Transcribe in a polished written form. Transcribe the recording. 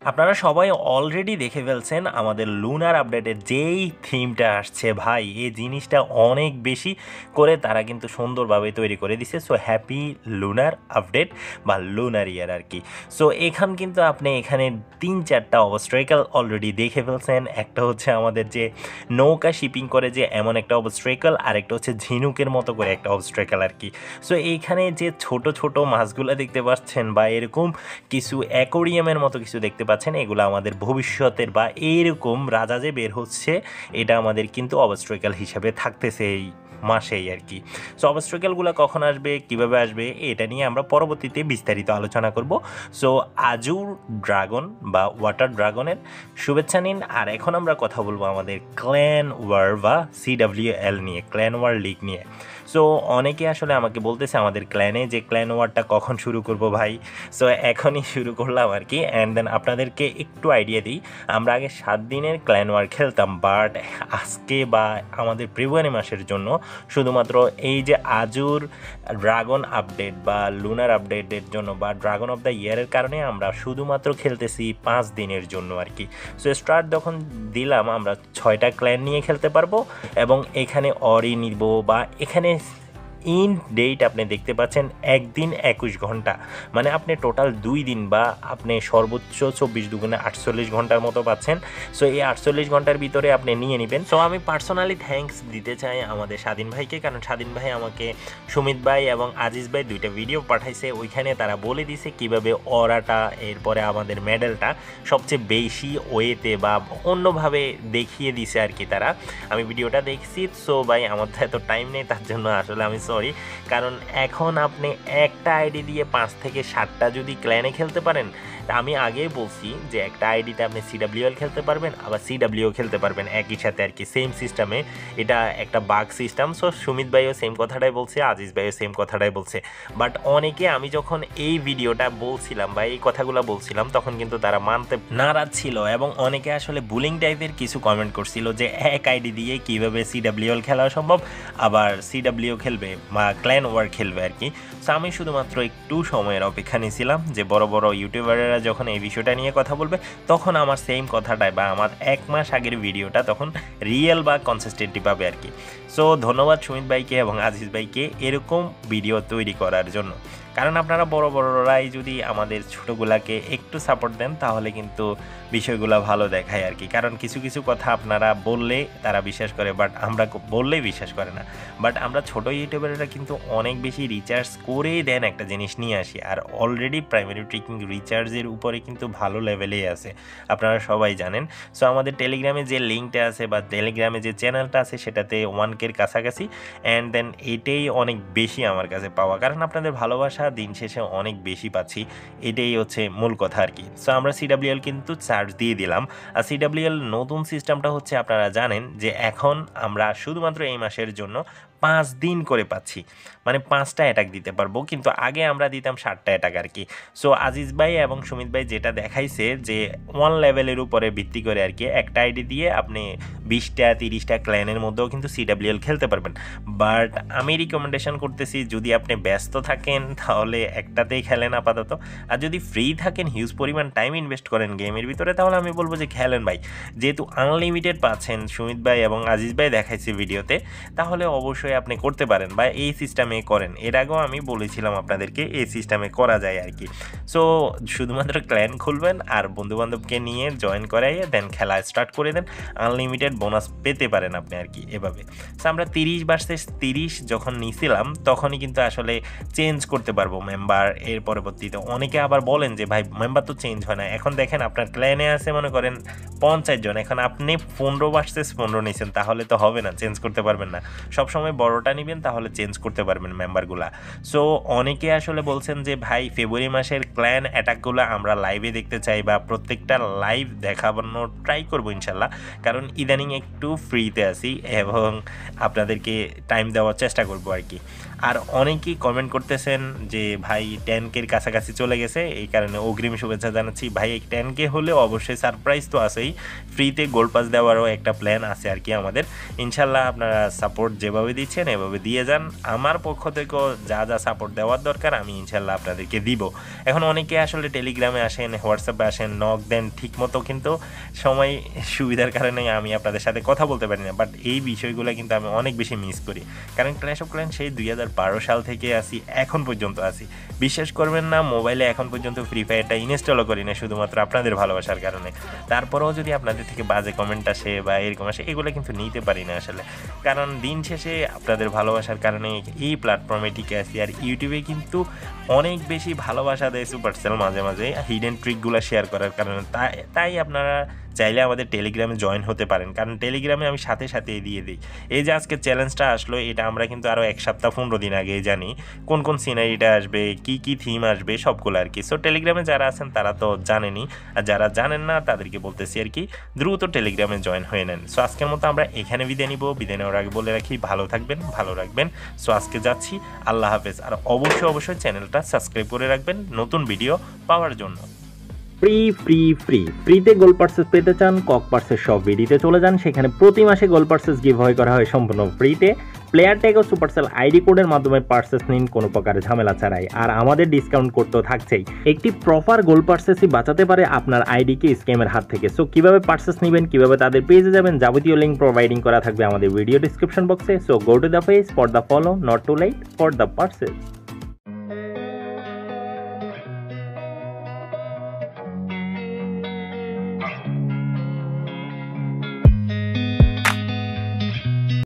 আপনারা সবাই অলরেডি দেখে ফেলছেন আমাদের লুনার আপডেটের যেই থিমটা আসছে ভাই, এই জিনিসটা অনেক বেশি করে তারা কিন্তু সুন্দরভাবে তৈরি করে দিছে। সো হ্যাপি লুনার আপডেট বা লুনার ইয়ার আর কি। সো কিন্তু আপনি এখানে 3-4টা অবস্ট্রাইকাল অলরেডি দেখে ফেলছেন। একটা হচ্ছে আমাদের যে নৌকা শিপিং করে যে এমন একটা অবস্ট্রাইকাল, আর একটা হচ্ছে ঝিনুকের মতো করে একটা অবস্ট্রাইকাল আর কি। সো এইখানে যে ছোট ছোট মাছগুলো দেখতে পাচ্ছেন বা এরকম কিছু অ্যাকোরিয়ামের মতো কিছু দেখতে পাচ্ছেন, এগুলো আমাদের ভবিষ্যতের বা এইরকম রাজা যে বের হচ্ছে এটা আমাদের কিন্তু অবস্ট্রাইকাল হিসাবে থাকতেছে এই মাসেই আর কি। সো অবস্ট্রাইকালগুলো কখন আসবে, কিভাবে আসবে, এটা নিয়ে আমরা পরবর্তীতে বিস্তারিত আলোচনা করব। সো আজুর ড্রাগন বা ওয়াটার ড্রাগনের শুভেচ্ছা নিন। আর এখন আমরা কথা বলবো আমাদের ক্ল্যান ওয়ার বা CWL নিয়ে, ক্ল্যান ওয়ার লিগ নিয়ে। সো অনেকে আসলে আমাকে বলতেছে আমাদের ক্ল্যানে যে ক্ল্যান ওয়ারটা কখন শুরু করব ভাই। সো এখনই শুরু করলাম আর কি। অ্যান্ড দেন আপনাদেরকে একটু আইডিয়া দিই, আমরা আগে 7 দিনের ক্ল্যান ওয়ার খেলতাম, বাট আজকে বা আমাদের ফেব্রুয়ারি মাসের জন্য শুধুমাত্র এই যে আজুর ড্রাগন আপডেট বা লুনার আপডেটের জন্য বা ড্রাগন অফ দ্য ইয়ারের কারণে আমরা শুধুমাত্র খেলতেছি 5 দিনের জন্য আর কি। সো স্টার্ট যখন দিলাম আমরা 6টা ক্ল্যান নিয়ে খেলতে পারবো, এবং এখানে অরি নিব বা এখানে ইন ডেট আপনি দেখতে পাচ্ছেন 1 দিন 21 ঘন্টা, মানে আপনি টোটাল 2 দিন বা আপনি সর্বোচ্চ 24 দুগুণে 48 ঘন্টার মতো পাচ্ছেন। সো এই 48 ঘন্টার ভিতরে আপনি নিয়ে নেবেন। সো আমি পার্সোনালি থ্যাঙ্কস দিতে চাই আমাদের স্বাধীন ভাইকে, কারণ স্বাধীন ভাই আমাকে সুমিত ভাই এবং আজিজ ভাই 2টা ভিডিও পাঠাইছে, ওইখানে তারা বলে দিছে কিভাবে অরাটা এরপরে আমাদের মেডেলটা সবচেয়ে বেশি ওয়েতে বা অন্যভাবে দেখিয়ে দিছে আর কি তারা। আমি ভিডিওটা দেখছি। সো ভাই আমার তো এত টাইম নেই, তার জন্য আসলে আমি সরি। কারণ এখন আপনি একটা আইডি দিয়ে 5 থেকে 7টা যদি ক্ল্যানে খেলতে পারেন, আমি আগেই বলছি যে একটা আইডিতে আপনি CWL খেলতে পারবেন আবার CWO খেলতে পারবেন একই সাথে আর কি, সেম সিস্টেমে। এটা একটা বাগ সিস্টেম। সো সুমিত ভাইও সেম কথাটাই বলছে, আজিজ ভাইও সেম কথাটাই বলছে। বাট অনেকে আমি যখন এই ভিডিওটা বলছিলাম বা এই কথাগুলো বলছিলাম তখন কিন্তু তারা মানতে নারাজ ছিল, এবং অনেকে আসলে বুলিং টাইপের কিছু কমেন্ট করছিল যে এক আইডি দিয়ে কীভাবে CWL খেলা সম্ভব, আবার CWO খেলবে বা ক্ল্যান ওয়ার খেলবে আর কি। সো আমি শুধুমাত্র একটু সময়ের অপেক্ষা নিয়েছিলাম যে বড় বড় ইউটিউবাররা যখন এই বিষয়টা নিয়ে কথা বলবে তখন আমার সেম কথাটাই বা আমার 1 মাস আগের ভিডিওটা তখন রিয়েল বা কনসিস্টেন্টলি পাবে আর কি। সো ধন্যবাদ সুমিত ভাইকে এবং আজিজ ভাইকে এরকম ভিডিও তৈরি করার জন্য, কারণ আপনারা বড় বড়রাই যদি আমাদের ছোটোগুলাকে একটু সাপোর্ট দেন তাহলে কিন্তু বিষয়গুলো ভালো দেখায় আর কি। কারণ কিছু কিছু কথা আপনারা বললে তারা বিশ্বাস করে, বাট আমরা বললেই বিশ্বাস করে না। বাট আমরা ছোটো ইউটিউবাররা কিন্তু অনেক বেশি রিচার্জ করেই দেন একটা জিনিস নিয়ে আসি, আর অলরেডি প্রাইমারি ট্রিকিং রিচার্জের উপরে কিন্তু ভালো লেভেলেই আছে, আপনারা সবাই জানেন। সো আমাদের টেলিগ্রামে যে লিঙ্কটা আছে বা টেলিগ্রামে যে চ্যানেলটা আছে সেটাতে 1K-র কাছাকাছি। অ্যান্ড দেন এটাই অনেক বেশি আমার কাছে পাওয়া, কারণ আপনাদের ভালোবাসা দিন শেষে অনেক বেশি পাচ্ছি, এটাই হচ্ছে মূল কথা আর কি। সো আমরা CWL কিন্তু চার্জ দিয়ে দিলাম। আর CWL নতুন সিস্টেমটা হচ্ছে আপনারা জানেন যে এখন আমরা শুধুমাত্র এই মাসের জন্য 5 দিন করে পাচ্ছি, মানে 5টা অ্যাটাক দিতে পারবো, কিন্তু আগে আমরা দিতাম 7টা অ্যাটাক আর কি। সো আজিজ ভাই এবং সুমিত ভাই যেটা দেখাইছে যে 1 লেভেলের উপরে ভিত্তি করে আর কি একটা আইডি দিয়ে আপনি 20টা 30টা ক্ল্যানের মধ্যেও কিন্তু CWL খেলতে পারবেন। বাট আমি রিকমেন্ডেশন করতেছি যদি আপনি ব্যস্ত থাকেন তাহলে একটাতেই খেলেন আপাতত, আর যদি ফ্রি থাকেন হিউজ পরিমাণ টাইম ইনভেস্ট করেন গেমের ভিতরে তাহলে আমি বলবো যে খেলেন ভাই, যেহেতু আনলিমিটেড পাচ্ছেন সুমিত ভাই এবং আজিজ ভাই দেখাইছে ভিডিওতে, তাহলে অবশ্যই আপনি করতে পারেন বা এই সিস্টেমে করেন। এর আগেও আমি বলেছিলাম আপনাদেরকে এই সিস্টেমে করা যায় আর কি। সো শুধুমাত্র ক্ল্যান খুলবেন আর বন্ধুবান্ধবকে নিয়ে জয়েন করাইয়ে দেন খেলা স্টার্ট করে দেন, আনলিমিটেড বোনাস পেতে পারেন আপনি আর কি এভাবে। সো আমরা 30 ভার্সেস 30 যখন নিয়েছিলাম তখনই কিন্তু আসলে চেঞ্জ করতে পারবো মেম্বার এর পরবর্তীতে। অনেকে আবার বলেন যে ভাই মেম্বার তো চেঞ্জ হয় না, এখন দেখেন আপনার ক্ল্যানে আছে মনে করেন 50 জন, এখন আপনি 15 ভার্সেস 15 নিয়েছেন, তাহলে তো হবে না, চেঞ্জ করতে পারবেন না। সবসময় বড়টা নেবেন তাহলে চেঞ্জ করতে পারবেন মেম্বারগুলা। সো অনেকে আসলে বলছেন যে ভাই ফেব্রুয়ারি মাসের ক্ল্যান অ্যাটাকগুলো আমরা লাইভে দেখতে চাই বা প্রত্যেকটা লাইভ দেখানোর ট্রাই করবো ইনশাল্লাহ, কারণ ইদানিং একটু ফ্রিতে আছি এবং আপনাদেরকে টাইম দেওয়ার চেষ্টা করবো আর কি। আর অনেকেই কমেন্ট করতেছেন যে ভাই 10K-র কাছাকাছি চলে গেছে, এই কারণে অগ্রিম শুভেচ্ছা জানাচ্ছি। ভাই 10K হলেও অবশ্যই সারপ্রাইজ তো আছেই, ফ্রিতে গোল্ড পাস দেওয়ারও একটা প্ল্যান আছে আর কি আমাদের। ইনশাল্লাহ আপনারা সাপোর্ট যেভাবে দিচ্ছেন এভাবে দিয়ে যান। আমার পক্ষ থেকেও যা যা সাপোর্ট দেওয়ার দরকার আমি ইনশাল্লাহ আপনাদেরকে দিব। এখন অনেকে আসলে টেলিগ্রামে আসেন, হোয়াটসঅ্যাপে আসেন, নক দেন, ঠিক মতো কিন্তু সময় সুবিধার কারণে আমি আপনাদের সাথে কথা বলতে পারি না। বাট এই বিষয়গুলো কিন্তু আমি অনেক বেশি মিস করি, কারণ ক্ল্যাশ অফ ক্ল্যান্স সেই 2012 সাল থেকে আসি, এখন পর্যন্ত আসি। বিশ্বাস করবেন না, মোবাইলে এখন পর্যন্ত ফ্রি ফায়ারটা ইনস্টলও করি না, শুধুমাত্র আপনাদের ভালোবাসার কারণে। তারপরেও যদি আপনাদের থেকে বাজে কমেন্ট আসে বা এরকম আসে, এগুলো কিন্তু নিতে পারি না আসলে, কারণ দিন শেষে আপনাদের ভালোবাসার কারণে এই প্ল্যাটফর্মে টিকে আসি। আর ইউটিউবে কিন্তু অনেক বেশি ভালোবাসা দেয় সুপারসেল মাঝে মাঝে হিডেন ট্রিকগুলো শেয়ার করার কারণে। তাই আপনারা চাইলে আমাদের টেলিগ্রামে জয়েন হতে পারেন, কারণ টেলিগ্রামে আমি সাথে সাথে দিয়ে দিই। এই যে আজকে চ্যালেঞ্জটা আসলো, এটা আমরা কিন্তু আরও 1 সপ্তাহ 15 দিন আগে জানি কোন কোন সিনারিটা আসবে, কি কি থিম আসবে, সবগুলো আর কি। সো টেলিগ্রামে যারা আছেন তারা তো জানেনই, আর যারা জানেন না তাদেরকে বলতেছি আর কি, দ্রুত টেলিগ্রামে জয়েন হয়ে নেন। সো আজকের মতো আমরা এখানে বিদায় নিব। বিদায় নেওয়ার আগে বলে রাখি, ভালো থাকবেন, ভালো রাখবেন। সো আজকে যাচ্ছি, আল্লাহ হাফেজ। আর অবশ্যই চ্যানেলটা সাবস্ক্রাইব করে রাখবেন নতুন ভিডিও পাওয়ার জন্য। ফ্রিতে গোল্ড পার্সেস পেতে চান, কক পার্সেস সব ভিডিওতে চলে যান, সেখানে প্রতি মাসে গোল্ড পার্সেস গিভঅ্যাওয়ে করা হয় সম্পূর্ণ ফ্রিতে। প্লেয়ার ট্যাগ ও সুপারসেল আইডি কোডের মাধ্যমে পার্সেস নিন কোনো প্রকার ঝামেলা ছাড়াই। আর আমাদের ডিসকাউন্ট কোড তো থাকছেই। একটি প্রপার গোল্ড পার্সেসই বাঁচাতে পারে আপনার আইডিকে স্ক্যামের হাত থেকে। সো কিভাবে পার্সেস নেবেন, কিভাবে তাদের পেজে যাবেন, যাবতীয় লিঙ্ক প্রোভাইডিং করা থাকবে আমাদের ভিডিও ডিসক্রিপশন বক্সে। So go to the page for the follow, not to late for the purchase.